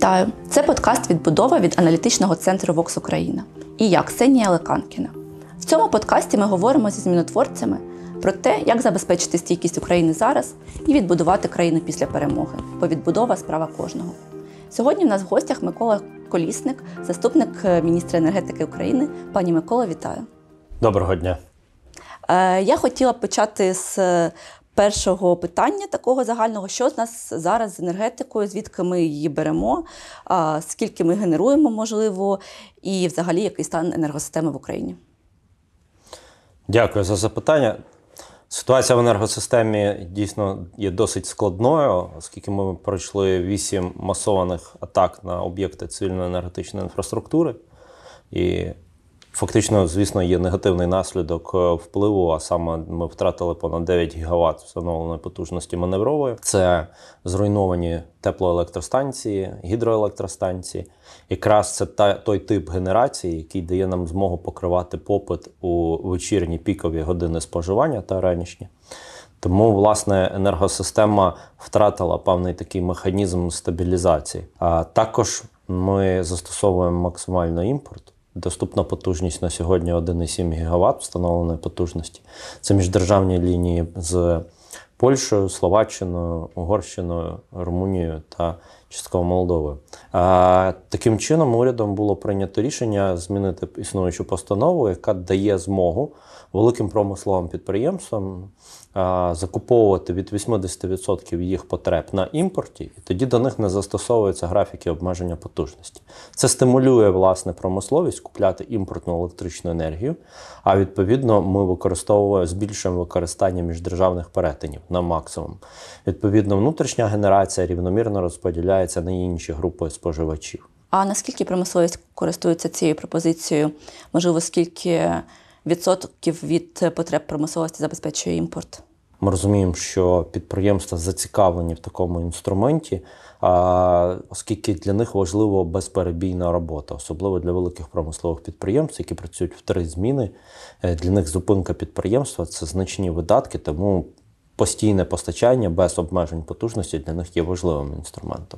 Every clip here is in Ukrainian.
Вітаю! Це подкаст «Відбудова» від аналітичного центру «Вокс Україна». І я, Ксенія Леканкіна. В цьому подкасті ми говоримо зі змінотворцями про те, як забезпечити стійкість України зараз і відбудувати країну після перемоги, бо відбудова – справа кожного. Сьогодні в нас в гостях Микола Колісник, заступник міністра енергетики України. Пані Микола, вітаю! Доброго дня! Я хотіла почати з першого питання, такого загального. Що з нас зараз з енергетикою, звідки ми її беремо, скільки ми генеруємо, можливо, і взагалі який стан енергосистеми в Україні? Дякую за запитання. Ситуація в енергосистемі дійсно є досить складною, оскільки ми пройшли 8 масованих атак на об'єкти цивільної енергетичної інфраструктури. І фактично, звісно, є негативний наслідок впливу, а саме ми втратили понад 9 ГВт встановленої потужності маневрової. Це зруйновані теплоелектростанції, гідроелектростанції. Якраз це той тип генерації, який дає нам змогу покривати попит у вечірні пікові години споживання та ранішні. Тому, власне, енергосистема втратила певний такий механізм стабілізації. А також ми застосовуємо максимально імпорт. Доступна потужність на сьогодні 1,7 ГВт встановленої потужності. Це міждержавні лінії з Польщею, Словаччиною, Угорщиною, Румунією та частково Молдовою. Таким чином, урядом було прийнято рішення змінити існуючу постанову, яка дає змогу великим промисловим підприємствам закуповувати від 80% їх потреб на імпорті, і тоді до них не застосовуються графіки обмеження потужності. Це стимулює, власне, промисловість купляти імпортну електричну енергію, а відповідно ми збільшуємо використання міждержавних перетинів на максимум. Відповідно, внутрішня генерація рівномірно розподіляється на інші групи споживачів. А наскільки промисловість користується цією пропозицією? Можливо, скільки відсотків від потреб промисловості забезпечує імпорт? Ми розуміємо, що підприємства зацікавлені в такому інструменті, оскільки для них важлива безперебійна робота, особливо для великих промислових підприємств, які працюють в 3 зміни. Для них зупинка підприємства – це значні видатки, тому постійне постачання без обмежень потужності для них є важливим інструментом.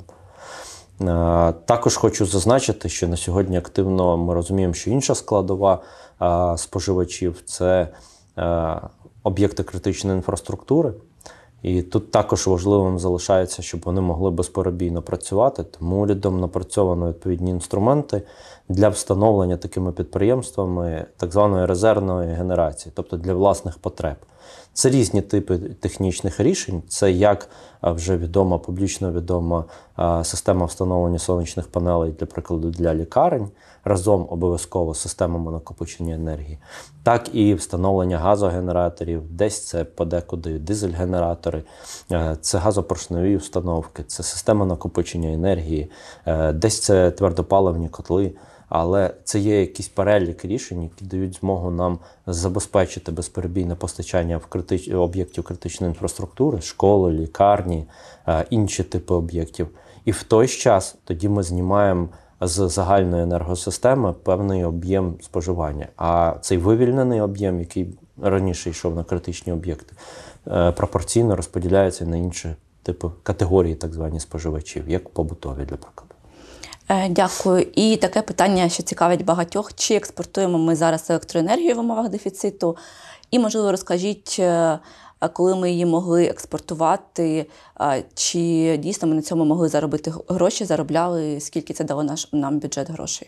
Також хочу зазначити, що на сьогодні активно ми розуміємо, що інша складова споживачів – це об'єкти критичної інфраструктури. І тут також важливим залишається, щоб вони могли безперебійно працювати. Тому урядом напрацьовано відповідні інструменти для встановлення такими підприємствами так званої резервної генерації, тобто для власних потреб. Це різні типи технічних рішень. Це як вже відома, публічно відома система встановлення сонячних панелей, для прикладу, для лікарень, разом обов'язково з системами накопичення енергії, так і встановлення газогенераторів, десь це подекуди дизель-генератори, це газопоршневі установки, це система накопичення енергії, десь це твердопаливні котли. Але це є якийсь перелік рішень, які дають змогу нам забезпечити безперебійне постачання в об'єктів критичної інфраструктури, школи, лікарні, інші типи об'єктів. І в той ж час тоді ми знімаємо з загальної енергосистеми певний об'єм споживання. А цей вивільнений об'єм, який раніше йшов на критичні об'єкти, пропорційно розподіляється на інші типи категорії, так звані споживачів, як побутові, для прикладу. Дякую. І таке питання, що цікавить багатьох. Чи експортуємо ми зараз електроенергію в умовах дефіциту? І, можливо, розкажіть, коли ми її могли експортувати, чи дійсно ми на цьому могли заробити гроші, заробляли, скільки це дало нам бюджет грошей?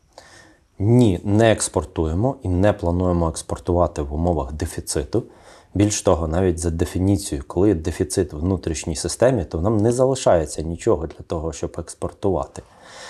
Ні, не експортуємо і не плануємо експортувати в умовах дефіциту. Більш того, навіть за дефініцією, коли є дефіцит в внутрішній системі, то нам не залишається нічого для того, щоб експортувати.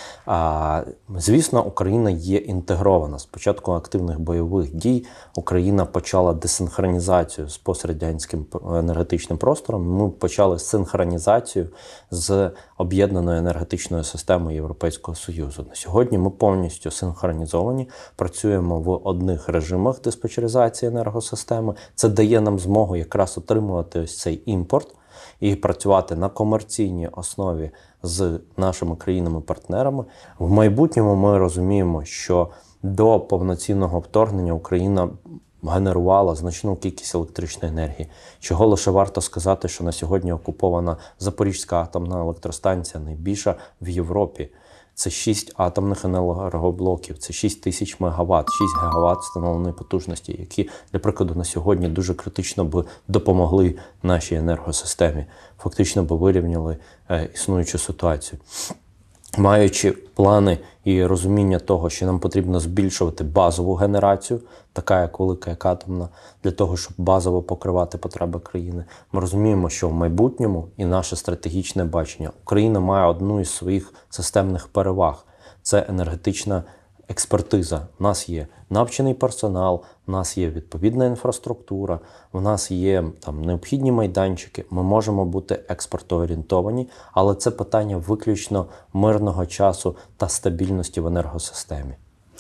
Звісно, Україна є інтегрована. З початку активних бойових дій Україна почала десинхронізацію з пострадянським енергетичним простором. Ми почали синхронізацію з об'єднаною енергетичною системою Європейського Союзу. На сьогодні ми повністю синхронізовані, працюємо в одних режимах диспетчеризації енергосистеми. Це дає нам змогу якраз отримувати ось цей імпорт і працювати на комерційній основі з нашими країнами-партнерами. В майбутньому ми розуміємо, що до повноцінного вторгнення Україна генерувала значну кількість електричної енергії. Чого лише варто сказати, що на сьогодні окупована Запорізька атомна електростанція, найбільша в Європі. Це 6 атомних енергоблоків, це 6 тисяч мегаватт, 6 гігаватт встановленої потужності, які, для прикладу, на сьогодні дуже критично би допомогли нашій енергосистемі, фактично би вирівняли існуючу ситуацію. Маючи плани і розуміння того, що нам потрібно збільшувати базову генерацію, така як велика, як атомна, для того, щоб базово покривати потреби країни, ми розуміємо, що в майбутньому і наше стратегічне бачення Україна має одну із своїх системних переваг – це енергетична експертиза. У нас є навчений персонал, у нас є відповідна інфраструктура, у нас є там необхідні майданчики, ми можемо бути експортоорієнтовані, але це питання виключно мирного часу та стабільності в енергосистемі.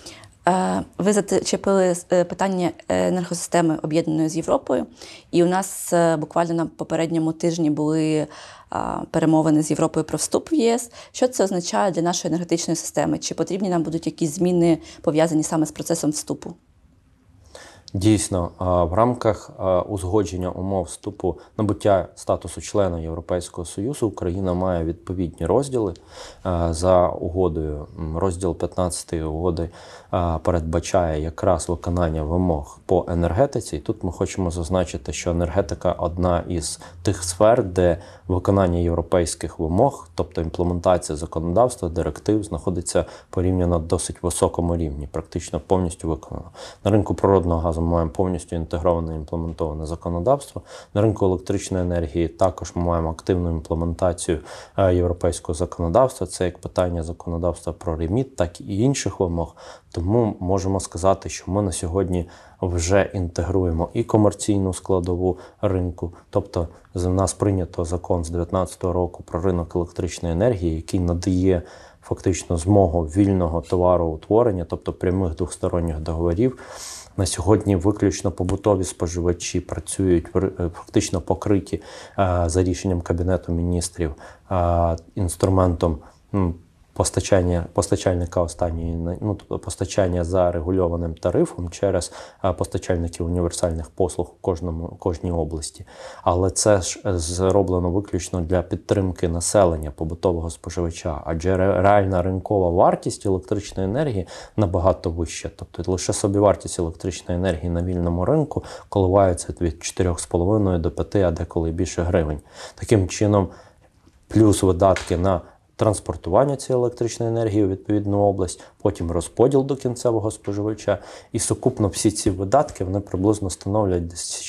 Ви зачепили питання енергосистеми об'єднаної з Європою, і у нас буквально на попередньому тижні були перемовини з Європою про вступ в ЄС. Що це означає для нашої енергетичної системи? Чи потрібні нам будуть якісь зміни, пов'язані саме з процесом вступу? Дійсно, в рамках узгодження умов вступу, набуття статусу члена Європейського Союзу Україна має відповідні розділи за угодою. Розділ 15 угоди передбачає якраз виконання вимог по енергетиці. І тут ми хочемо зазначити, що енергетика – одна із тих сфер, де виконання європейських вимог, тобто імплементація законодавства, директив, знаходиться порівняно досить високому рівні, практично повністю виконано. На ринку природного газу ми маємо повністю інтегроване і імплементоване законодавство. На ринку електричної енергії також ми маємо активну імплементацію європейського законодавства. Це як питання законодавства про реміт, так і інших вимог. Тому можемо сказати, що ми на сьогодні вже інтегруємо і комерційну складову ринку. Тобто в нас прийнято закон з 2019 року про ринок електричної енергії, який надає фактично змогу вільного товароутворення, тобто прямих двосторонніх договорів. На сьогодні виключно побутові споживачі працюють фактично покриті за рішенням Кабінету міністрів інструментом постачальника тобто постачання за регульованим тарифом через постачальників універсальних послуг у кожній області. Але це ж зроблено виключно для підтримки населення, побутового споживача, адже реальна ринкова вартість електричної енергії набагато вища. Тобто лише собівартість електричної енергії на вільному ринку коливається від 4,5 до 5, а деколи більше гривень. Таким чином, плюс видатки на транспортування цієї електричної енергії у відповідну область, потім розподіл до кінцевого споживача. І сукупно всі ці видатки вони приблизно становлять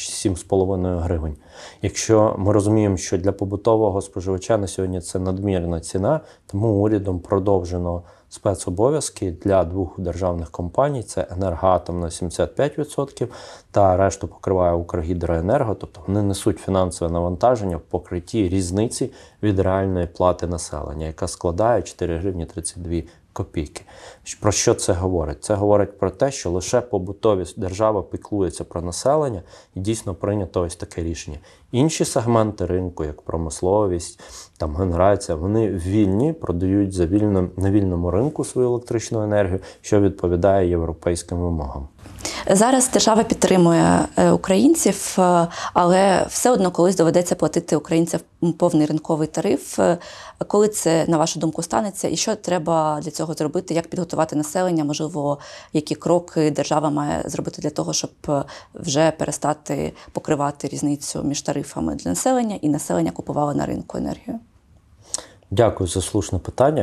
7,5 гривень. Якщо ми розуміємо, що для побутового споживача на сьогодні це надмірна ціна, тому урядом продовжено спецобов'язки для двох державних компаній, це «Енергоатом» на 75% та решту покриває «Укргідроенерго», тобто вони несуть фінансове навантаження в покритті різниці від реальної плати населення, яка складає 4 гривні 32 копійки. Про що це говорить? Це говорить про те, що лише побутові держава піклується про населення і дійсно прийнято ось таке рішення. Інші сегменти ринку, як промисловість, генерація, вони вільні, продають на вільному ринку свою електричну енергію, що відповідає європейським вимогам. Зараз держава підтримує українців, але все одно колись доведеться платити українцям повний ринковий тариф. Коли це, на вашу думку, станеться? І що треба для цього зробити? Як підготувати населення? Можливо, які кроки держава має зробити для того, щоб вже перестати покривати різницю між тарифами для населення і населення купувало на ринку енергію? Дякую за слушне питання.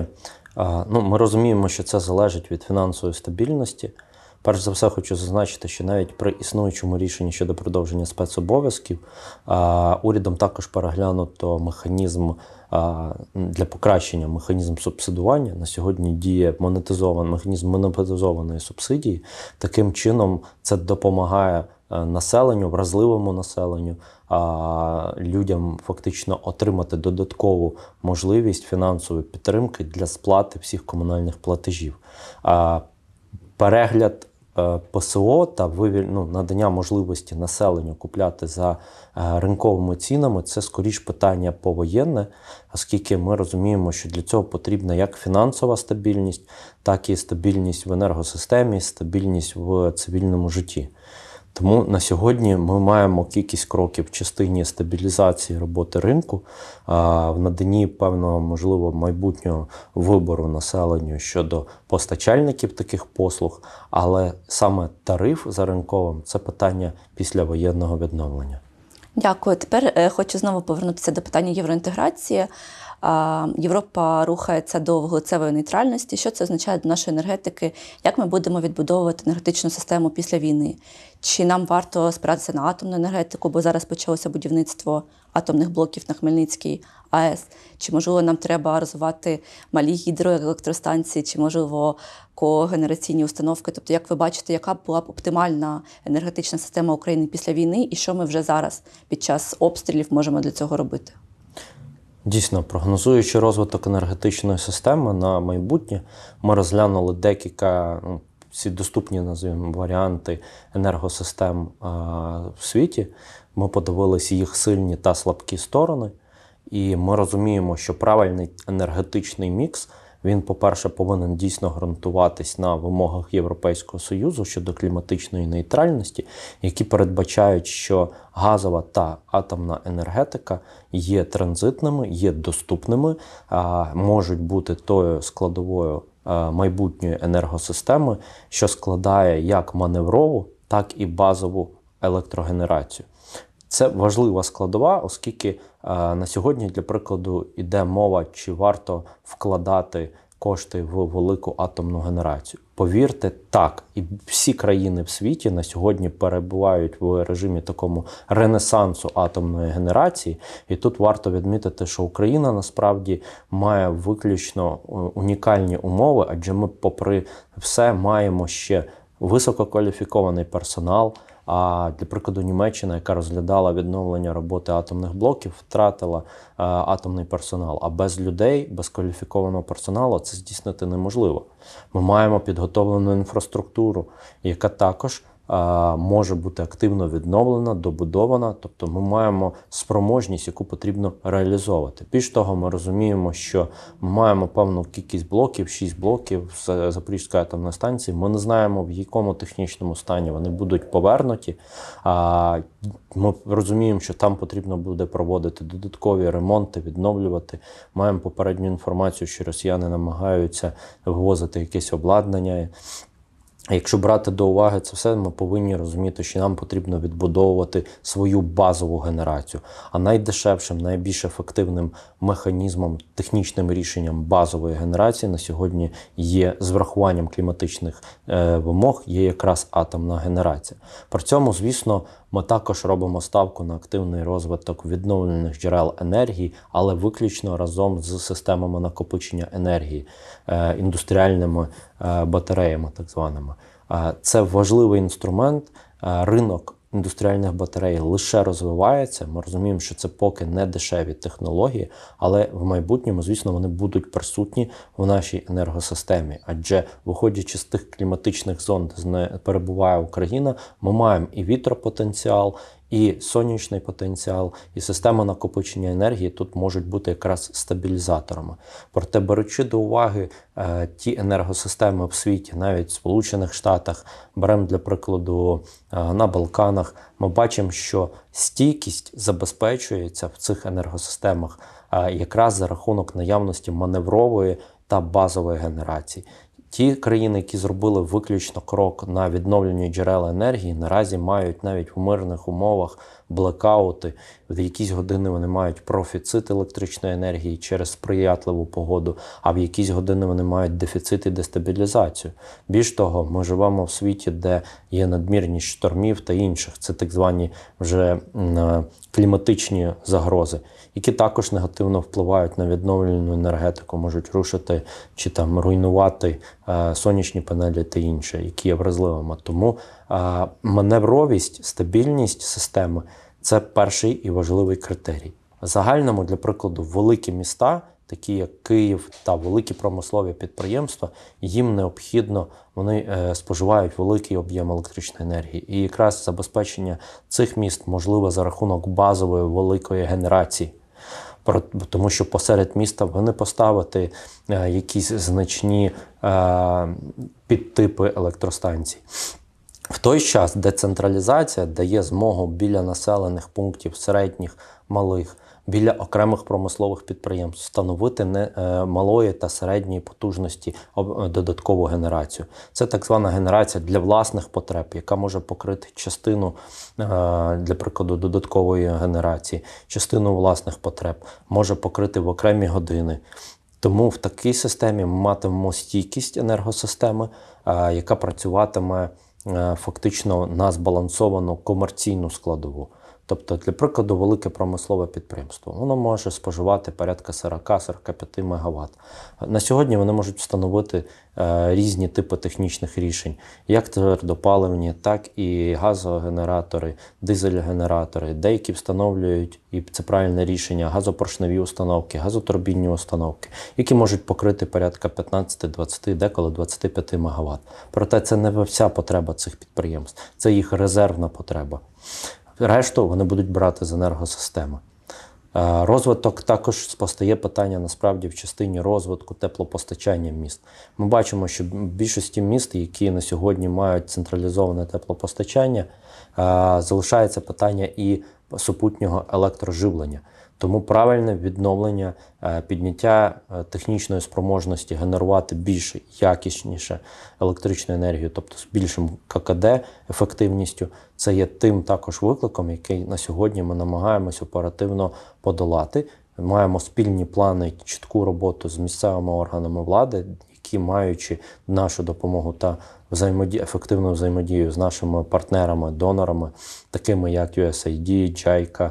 Ми розуміємо, що це залежить від фінансової стабільності. Перш за все, хочу зазначити, що навіть при існуючому рішенні щодо продовження спецобов'язків урядом також переглянуто механізм для покращення механізм субсидування. На сьогодні діє механізм монетизованої субсидії. Таким чином це допомагає населенню, вразливому населенню, людям фактично отримати додаткову можливість фінансової підтримки для сплати всіх комунальних платежів. Перегляд ПСО та надання можливості населенню купляти за ринковими цінами – це скоріш питання повоєнне, оскільки ми розуміємо, що для цього потрібна як фінансова стабільність, так і стабільність в енергосистемі, стабільність в цивільному житті. Тому на сьогодні ми маємо кількість кроків в частині стабілізації роботи ринку, в наданні певного, можливо, майбутнього вибору населенню щодо постачальників таких послуг, але саме тариф за ринковим – це питання післявоєнного відновлення. Дякую. Тепер хочу знову повернутися до питання євроінтеграції. Європа рухається до вуглецевої нейтральності. Що це означає для нашої енергетики? Як ми будемо відбудовувати енергетичну систему після війни? Чи нам варто спиратися на атомну енергетику, бо зараз почалося будівництво атомних блоків на Хмельницькій АЕС? Чи, можливо, нам треба розвивати малі гідроелектростанції, чи, можливо, когенераційні установки? Тобто, як ви бачите, яка була б оптимальна енергетична система України після війни і що ми вже зараз під час обстрілів можемо для цього робити? Дійсно, прогнозуючи розвиток енергетичної системи на майбутнє, ми розглянули декілька, всі доступні, називаємо, варіанти енергосистем в світі. Ми подивилися їх сильні та слабкі сторони, і ми розуміємо, що правильний енергетичний мікс, він, по-перше, повинен дійсно ґрунтуватись на вимогах Європейського Союзу щодо кліматичної нейтральності, які передбачають, що газова та атомна енергетика є транзитними, є доступними, можуть бути тою складовою майбутньої енергосистеми, що складає як маневрову, так і базову електрогенерацію. Це важлива складова, оскільки на сьогодні, для прикладу, йде мова, чи варто вкладати кошти в велику атомну генерацію. Повірте, так, і всі країни в світі на сьогодні перебувають в режимі такому ренесансу атомної генерації. І тут варто відмітити, що Україна насправді має виключно унікальні умови, адже ми, попри все, маємо ще висококваліфікований персонал. А для прикладу, Німеччина, яка розглядала відновлення роботи атомних блоків, втратила атомний персонал. А без людей, без кваліфікованого персоналу це здійснити неможливо. Ми маємо підготовлену інфраструктуру, яка також може бути активно відновлена, добудована. Тобто ми маємо спроможність, яку потрібно реалізовувати. Більш того, ми розуміємо, що ми маємо певну кількість блоків, 6 блоків з Запорізької атомної станції. Ми не знаємо, в якому технічному стані вони будуть повернуті. Ми розуміємо, що там потрібно буде проводити додаткові ремонти, відновлювати. Маємо попередню інформацію, що росіяни намагаються вивозити якесь обладнання. Якщо брати до уваги це все, ми повинні розуміти, що нам потрібно відбудовувати свою базову генерацію. А найдешевшим, найбільш ефективним механізмом, технічним рішенням базової генерації на сьогодні є, з врахуванням кліматичних вимог, є якраз атомна генерація. При цьому, звісно, ми також робимо ставку на активний розвиток відновлювальних джерел енергії, але виключно разом з системами накопичення енергії, індустріальними батареями так званими. Це важливий інструмент. Ринок індустріальних батарей лише розвивається. Ми розуміємо, що це поки не дешеві технології, але в майбутньому, звісно, вони будуть присутні в нашій енергосистемі. Адже, виходячи з тих кліматичних зон, де перебуває Україна, ми маємо і вітропотенціал, і сонячний потенціал, і система накопичення енергії тут можуть бути якраз стабілізаторами. Проте, беручи до уваги ті енергосистеми в світі, навіть в Сполучених Штатах, беремо для прикладу на Балканах, ми бачимо, що стійкість забезпечується в цих енергосистемах якраз за рахунок наявності маневрової та базової генерації. Ті країни, які зробили виключно крок на відновлення джерел енергії, наразі мають навіть в мирних умовах блекаути. В якісь години вони мають профіцит електричної енергії через сприятливу погоду, а в якісь години вони мають дефіцит і дестабілізацію. Більш того, ми живемо в світі, де є надмірність штормів та інших. Це так звані вже кліматичні загрози, які також негативно впливають на відновлювальну енергетику, можуть рушити чи там руйнувати сонячні панелі та інше, які є вразливими. Тому маневровість, стабільність системи – це перший і важливий критерій. В загальному, для прикладу, великі міста, такі як Київ та великі промислові підприємства, їм необхідно, вони споживають великий об'єм електричної енергії. І якраз забезпечення цих міст можливе за рахунок базової великої генерації. Тому що посеред міста ви не поставите якісь значні підтипи електростанцій. В той час децентралізація дає змогу біля населених пунктів, середніх, малих, біля окремих промислових підприємств встановити малої та середньої потужності додаткову генерацію. Це так звана генерація для власних потреб, яка може покрити частину, для прикладу, додаткової генерації, частину власних потреб, може покрити в окремі години. Тому в такій системі ми матимемо стійкість енергосистеми, яка працюватиме фактично на збалансовану комерційну складову. Тобто, для прикладу, велике промислове підприємство. Воно може споживати порядка 40-45 МВт. На сьогодні вони можуть встановити різні типи технічних рішень, як твердопаливні, так і газогенератори, дизель-генератори. Деякі встановлюють, і це правильне рішення, газопоршневі установки, газотурбінні установки, які можуть покрити порядка 15-20, деколи 25 МВт. Проте це не вся потреба цих підприємств, це їх резервна потреба. Решту вони будуть брати з енергосистеми. Розвиток також постає питання насправді в частині розвитку теплопостачання міст. Ми бачимо, що в більшості міст, які на сьогодні мають централізоване теплопостачання, залишається питання і супутнього електроживлення. Тому правильне відновлення, підняття технічної спроможності генерувати більше, якісніше електричну енергію, тобто з більшим ККД ефективністю, це є тим також викликом, який на сьогодні ми намагаємось оперативно подолати. Маємо спільні плани, чітку роботу з місцевими органами влади, які, маючи нашу допомогу та ефективну взаємодію з нашими партнерами, донорами, такими як USAID, JICA,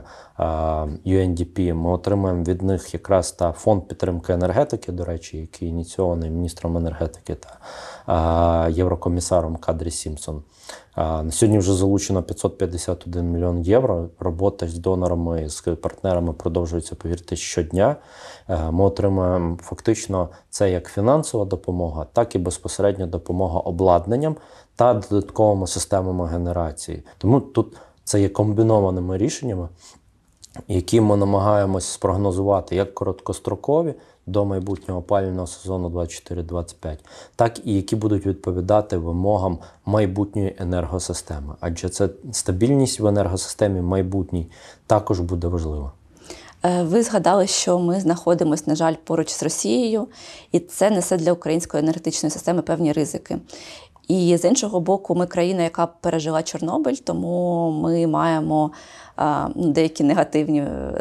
UNDP, ми отримаємо від них якраз фонд підтримки енергетики, до речі, який ініційований міністром енергетики та єврокомісаром Кадрі Сімпсон. На сьогодні вже залучено 551 мільйон євро. Робота з донорами, з партнерами продовжується, повірте, щодня. Ми отримуємо фактично це як фінансова допомога, так і безпосередньо допомога обладнанням та додатковими системами генерації. Тому тут це є комбінованими рішеннями, які ми намагаємось спрогнозувати як короткострокові до майбутнього опалювального сезону 24-25, так і які будуть відповідати вимогам майбутньої енергосистеми. Адже це стабільність в енергосистемі майбутній також буде важлива. Ви згадали, що ми знаходимося, на жаль, поруч з Росією, і це несе для української енергетичної системи певні ризики. І з іншого боку, ми країна, яка пережила Чорнобиль, тому ми маємо деякі негативні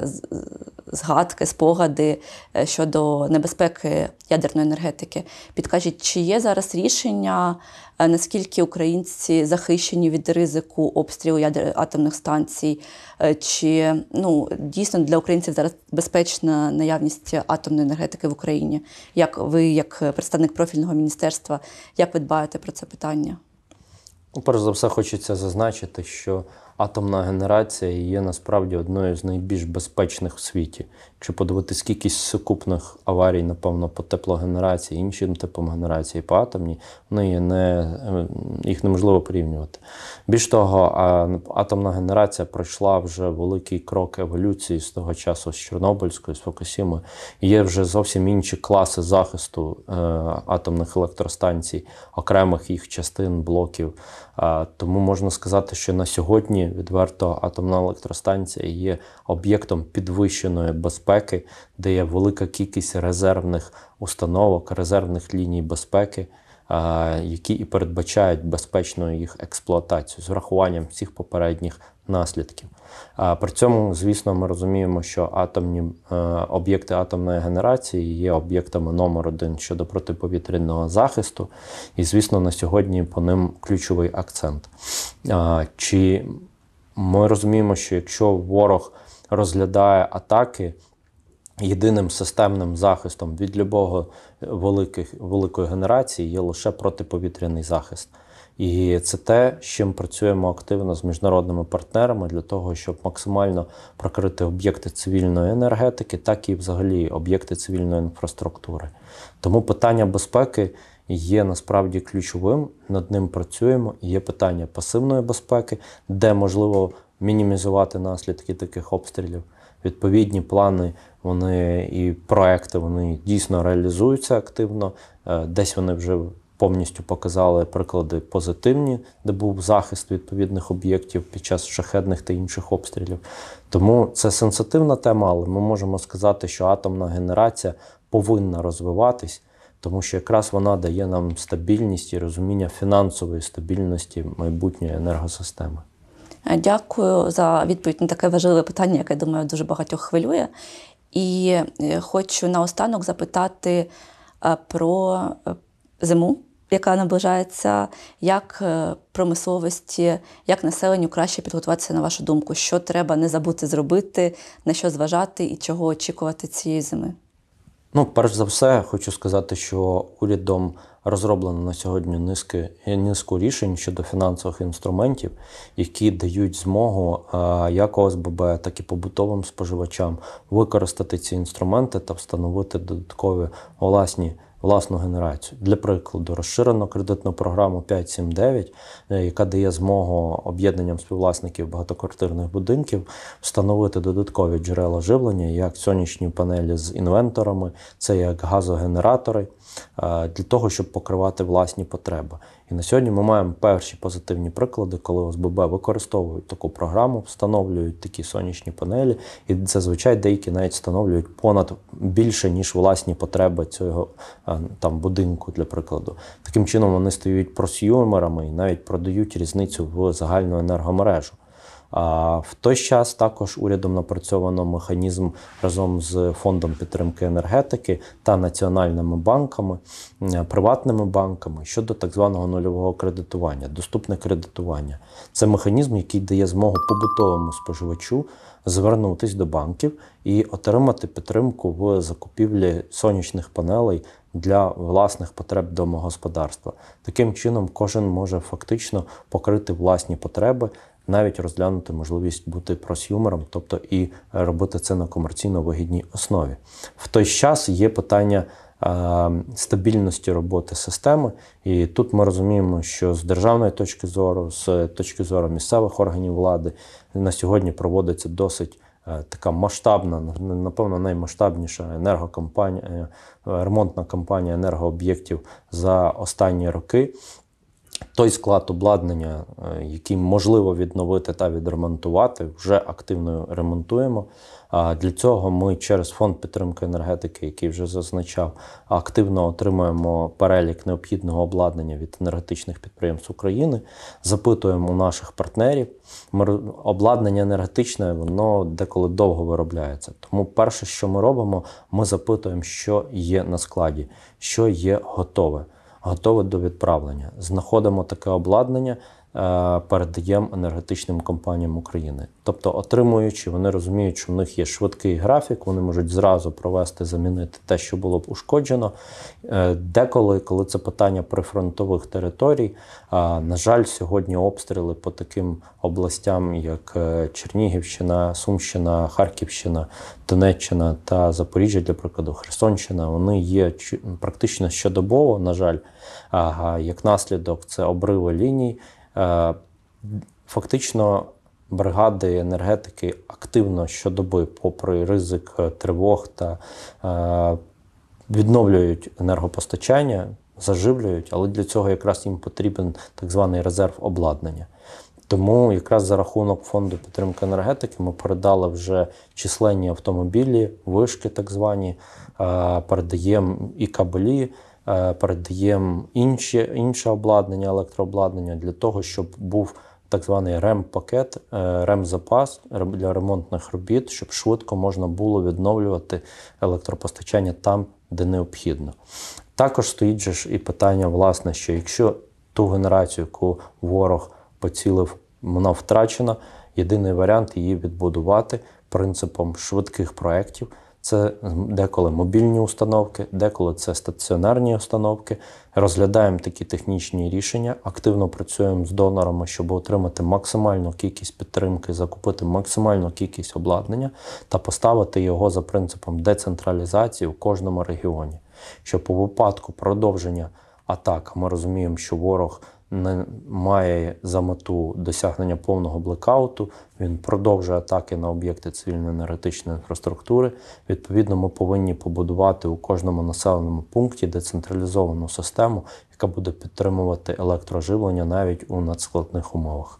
згадки, спогади щодо небезпеки ядерної енергетики. Підкажіть, чи є зараз рішення, наскільки українці захищені від ризику обстрілу атомних станцій, чи дійсно для українців зараз безпечна наявність атомної енергетики в Україні? Як ви, як представник профільного міністерства, як ви дбаєте про це питання? Перш за все, хочеться зазначити, що атомна генерація є насправді одною з найбільш безпечних в світі. Якщо подивитись кількість сукупних аварій, напевно, по теплогенерації, іншим типам генерації, по атомній, їх неможливо порівнювати. Більш того, атомна генерація пройшла вже великий крок еволюції з того часу, з Чорнобильської, з Фукусіми. Є вже зовсім інші класи захисту атомних електростанцій, окремих їх частин, блоків. Тому можна сказати, що на сьогодні відверто атомна електростанція є об'єктом підвищеної безпеки, де є велика кількість резервних установок, резервних ліній безпеки, які і передбачають безпечну їх експлуатацію з врахуванням всіх попередніх наслідків. При цьому, звісно, ми розуміємо, що об'єкти атомної генерації є об'єктами номер один щодо протиповітряного захисту, і, звісно, на сьогодні по ним ключовий акцент. Чи ми розуміємо, що якщо ворог розглядає атаки єдиним системним захистом від любого великої генерації є лише протиповітряний захист. І це те, з чим працюємо активно з міжнародними партнерами для того, щоб максимально прокрити об'єкти цивільної енергетики, так і взагалі об'єкти цивільної інфраструктури. Тому питання безпеки є насправді ключовим, над ним працюємо. І є питання пасивної безпеки, де можливо мінімізувати наслідки таких обстрілів. Відповідні плани і проекти, вони дійсно реалізуються активно. Десь вони вже повністю показали приклади позитивні, де був захист відповідних об'єктів під час шахедних та інших обстрілів. Тому це сенситивна тема, але ми можемо сказати, що атомна генерація повинна розвиватись, тому що якраз вона дає нам стабільність і розуміння фінансової стабільності майбутньої енергосистеми. Дякую за відповідь на таке важливе питання, яке, думаю, дуже багатьох хвилює. І хочу наостанок запитати про зиму, яка наближається, як промисловості, як населенню краще підготуватися, на вашу думку, що треба не забути зробити, на що зважати і чого очікувати цієї зими? Перш за все, хочу сказати, що урядом розроблено на сьогодні низку рішень щодо фінансових інструментів, які дають змогу як ОСББ, так і побутовим споживачам використати ці інструменти та встановити додаткові власну генерацію. Для прикладу, розширено кредитну програму 5.7.9, яка дає змогу об'єднанням співвласників багатоквартирних будинків встановити додаткові джерела живлення, як сонячні панелі з інверторами, це як газогенератори, для того, щоб покривати власні потреби. І на сьогодні ми маємо перші позитивні приклади, коли ОСББ використовують таку програму, встановлюють такі сонячні панелі, і зазвичай деякі навіть встановлюють більше, ніж власні потреби цього будинку, для прикладу. Таким чином вони стають просюмерами і навіть продають різницю в загальну енергомережу. А в той час також урядом напрацьовано механізм разом з Фондом підтримки енергетики та національними банками, приватними банками щодо так званого нульового кредитування, доступне кредитування. Це механізм, який дає змогу побутовому споживачу звернутися до банків і отримати підтримку в закупівлі сонячних панелей для власних потреб домогосподарства. Таким чином кожен може фактично покрити власні потреби, навіть розглянути можливість бути просюмером, тобто і робити це на комерційно вигідній основі. В той час є питання стабільності роботи системи, і тут ми розуміємо, що з державної точки зору, з точки зору місцевих органів влади, на сьогодні проводиться досить така масштабна, напевно, наймасштабніша ремонтна кампанія енергооб'єктів за останні роки. Той склад обладнання, який можливо відновити та відремонтувати, вже активно ремонтуємо. Для цього ми через Фонд підтримки енергетики, який вже зазначав, активно отримуємо перелік необхідного обладнання від енергетичних підприємств України, запитуємо у наших партнерів. Обладнання енергетичне, воно деколи довго виробляється. Тому перше, що ми робимо, ми запитуємо, що є на складі, що є готове до відправлення. Знаходимо таке обладнання, передаємо енергетичним компаніям України. Тобто, отримуючи, вони розуміють, що в них є швидкий графік, вони можуть зразу провести, замінити те, що було б ушкоджено. Деколи, коли це питання прифронтових територій, на жаль, сьогодні обстріли по таким областям, як Чернігівщина, Сумщина, Харківщина, Донеччина та Запоріжжя, для прикладу, Херсонщина, вони є практично щодобово, на жаль. Як наслідок, це обриви ліній. Фактично, бригади енергетики активно щодоби, попри ризик тривог, та відновлюють енергопостачання, заживлюють, але для цього якраз їм потрібен так званий резерв обладнання. Тому якраз за рахунок Фонду підтримки енергетики ми передали вже численні автомобілі, вишки так звані, передаємо і кабелі, передаємо інше обладнання, електрообладнання для того, щоб був так званий РЕМ-пакет, РЕМ-запас для ремонтних робіт, щоб швидко можна було відновлювати електропостачання там, де необхідно. Також стоїть же ж і питання, власне, що якщо ту генерацію, яку ворог поцілив, вона втрачена, єдиний варіант її відбудувати принципом швидких проєктів. Це деколи мобільні установки, деколи це стаціонарні установки. Розглядаємо такі технічні рішення, активно працюємо з донорами, щоб отримати максимальну кількість підтримки, закупити максимальну кількість обладнання та поставити його за принципом децентралізації в кожному регіоні. Щоб у випадку продовження атак, ми розуміємо, що ворог не має за мету досягнення повного блекауту, він продовжує атаки на об'єкти цивільно-енергетичної інфраструктури. Відповідно, ми повинні побудувати у кожному населеному пункті децентралізовану систему, яка буде підтримувати електроживлення навіть у надскладних умовах.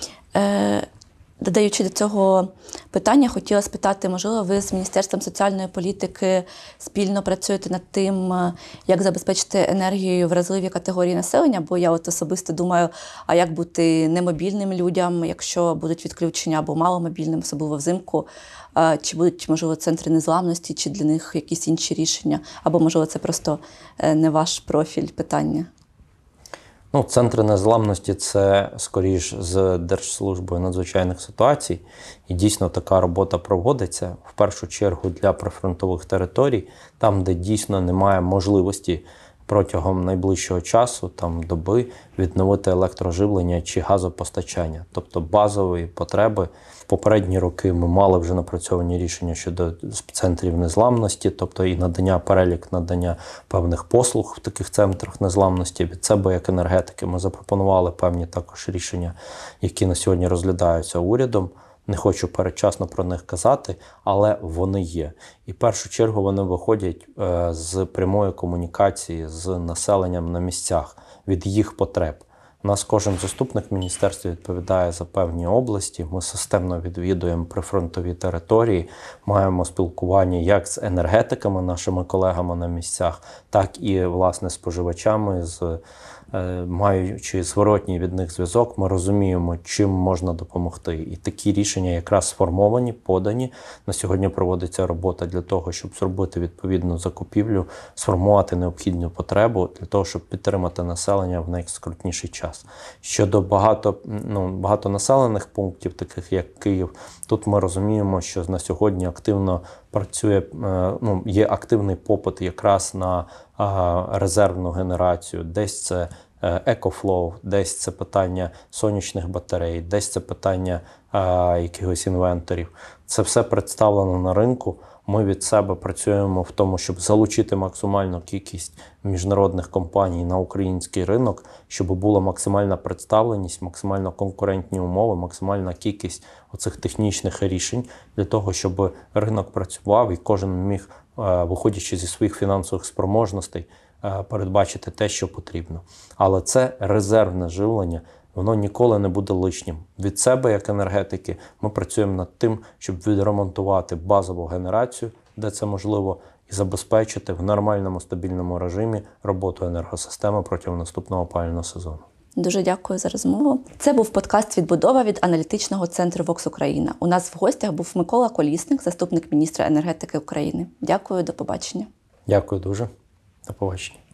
Додаючи до цього питання, хотіла спитати, можливо, ви з Міністерством соціальної політики спільно працюєте над тим, як забезпечити енергією вразливі категорії населення? Бо я особисто думаю, а як бути немобільним людям, якщо будуть відключення, або маломобільним, особливо взимку? Чи будуть, можливо, центри незламності, чи для них якісь інші рішення? Або, можливо, це просто не ваш профіль питання? Центри незламності – це, скоріш, з Держслужбою надзвичайних ситуацій. І дійсно така робота проводиться, в першу чергу, для прифронтових територій, там, де дійсно немає можливості протягом найближчого часу, доби, відновити електроживлення чи газопостачання. Тобто базові потреби. В попередні роки ми мали вже напрацьовані рішення щодо центрів незламності, тобто і перелік надання певних послуг в таких центрах незламності. Від себе, як енергетики, ми запропонували певні також рішення, які на сьогодні розглядаються урядом. Не хочу передчасно про них казати, але вони є. І в першу чергу вони виходять з прямої комунікації з населенням на місцях, від їх потреб. У нас кожен заступник в міністерстві відповідає за певні області. Ми системно відвідуємо прифронтові території, маємо спілкування як з енергетиками, нашими колегами на місцях, так і, власне, споживачами, маючи зворотній від них зв'язок, ми розуміємо, чим можна допомогти. І такі рішення якраз сформовані, подані. На сьогодні проводиться робота для того, щоб зробити відповідну закупівлю, сформувати необхідну потребу для того, щоб підтримати населення в найскрутніший час. Щодо багатонаселених пунктів, таких як Київ, тут ми розуміємо, що на сьогодні активно працює, є активний попит якраз на резервну генерацію. Десь це екофлоу, десь це питання сонячних батарей, десь це питання якихось інвенторів. Це все представлено на ринку. Ми від себе працюємо в тому, щоб залучити максимальну кількість міжнародних компаній на український ринок, щоб була максимальна представленість, максимально конкурентні умови, максимальна кількість оцих технічних рішень для того, щоб ринок працював і кожен міг, виходячи зі своїх фінансових спроможностей, передбачити те, що потрібно. Але це резервне живлення, воно ніколи не буде лишнім. Від себе, як енергетики, ми працюємо над тим, щоб відремонтувати базову генерацію, де це можливо, і забезпечити в нормальному, стабільному режимі роботу енергосистеми протягом наступного опалювального сезону. Дуже дякую за розмову. Це був подкаст «Відбудова» від аналітичного центру «Вокс Україна». У нас в гостях був Микола Колісник, заступник міністра енергетики України. Дякую, до побачення. Дякую дуже. До побачення.